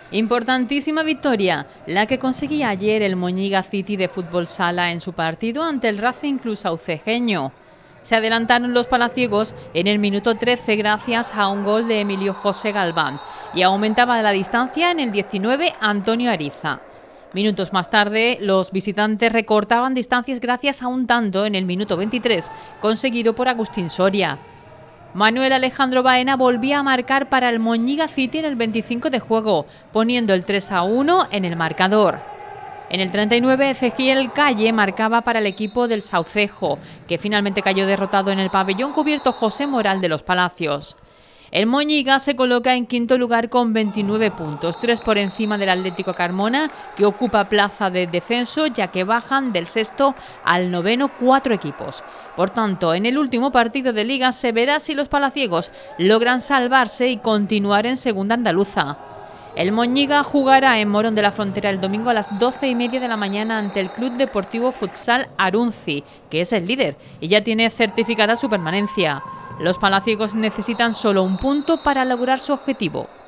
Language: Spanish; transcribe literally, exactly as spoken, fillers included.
Importantísima victoria, la que conseguía ayer el Moñiga City de Fútbol Sala en su partido ante el Racing Club Saucejeño. Se adelantaron los palaciegos en el minuto trece gracias a un gol de Emilio José Galván y aumentaba la distancia en el diecinueve Antonio Ariza. Minutos más tarde, los visitantes recortaban distancias gracias a un tanto en el minuto veintitrés, conseguido por Agustín Soria. Manuel Alejandro Baena volvía a marcar para el Moñiga City en el veinticinco de juego, poniendo el tres a uno en el marcador. En el treinta y nueve, Ezequiel Calle marcaba para el equipo del Saucejo, que finalmente cayó derrotado en el pabellón cubierto José Moral de los Palacios. El Moñiga se coloca en quinto lugar con veintinueve puntos, tres por encima del Atlético Carmona, que ocupa plaza de descenso, ya que bajan del sexto al noveno cuatro equipos. Por tanto, en el último partido de Liga se verá si los palaciegos logran salvarse y continuar en segunda andaluza. El Moñiga jugará en Morón de la Frontera el domingo a las doce y media de la mañana ante el Club Deportivo Futsal Arunzi, que es el líder y ya tiene certificada su permanencia. Los palaciegos necesitan solo un punto para lograr su objetivo.